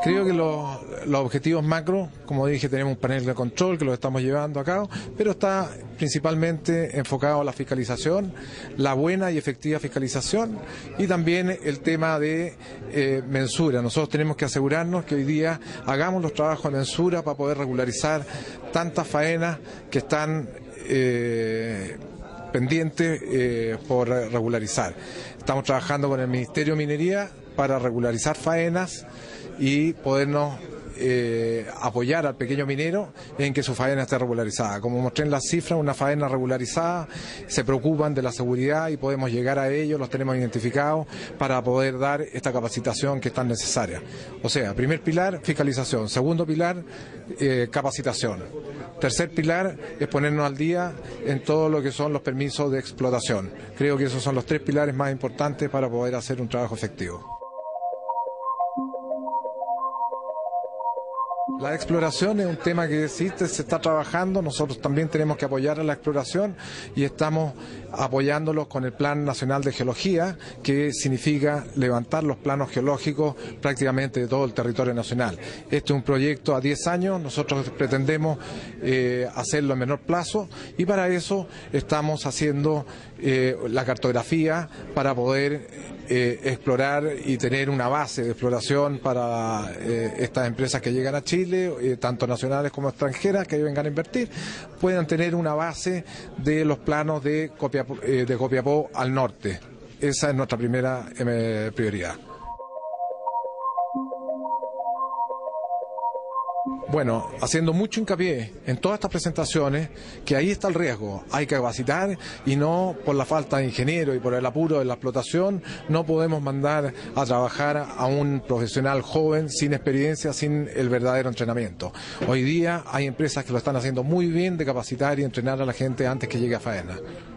Creo que los objetivos macro, como dije, tenemos un panel de control que lo estamos llevando a cabo, pero está principalmente enfocado a la fiscalización, la buena y efectiva fiscalización y también el tema de mensura. Nosotros tenemos que asegurarnos que hoy día hagamos los trabajos de mensura para poder regularizar tantas faenas que están pendientes por regularizar. Estamos trabajando con el Ministerio de Minería para regularizar faenas y podernos apoyar al pequeño minero en que su faena esté regularizada. Como mostré en las cifras, una faena regularizada, se preocupan de la seguridad y podemos llegar a ellos, los tenemos identificados para poder dar esta capacitación que es tan necesaria. O sea, primer pilar, fiscalización. Segundo pilar, capacitación. Tercer pilar es ponernos al día en todo lo que son los permisos de explotación. Creo que esos son los tres pilares más importantes para poder hacer un trabajo efectivo. La exploración es un tema que existe, se está trabajando, nosotros también tenemos que apoyar a la exploración y estamos apoyándolos con el Plan Nacional de Geología, que significa levantar los planos geológicos prácticamente de todo el territorio nacional. Este es un proyecto a 10 años, nosotros pretendemos hacerlo en menor plazo y para eso estamos haciendo la cartografía para poder explorar y tener una base de exploración para estas empresas que llegan a Chile, tanto nacionales como extranjeras, que vengan a invertir, puedan tener una base de los planos de Copiapó al norte. Esa es nuestra primera prioridad. Bueno, haciendo mucho hincapié en todas estas presentaciones, que ahí está el riesgo, hay que capacitar y no por la falta de ingenieros y por el apuro de la explotación, no podemos mandar a trabajar a un profesional joven, sin experiencia, sin el verdadero entrenamiento. Hoy día hay empresas que lo están haciendo muy bien de capacitar y entrenar a la gente antes que llegue a faena.